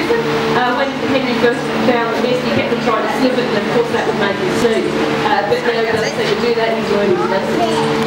different. When Henry first found the nest, he kept on trying to slip it, and of course that would make him see. But now he doesn't seem to do that, he's learning his lesson.